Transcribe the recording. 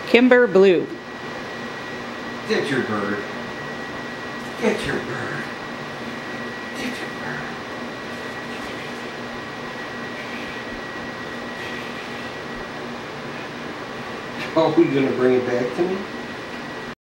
Kimber Blue. Get your bird. Get your bird. Get your bird. Oh, you gonna bring it back to me?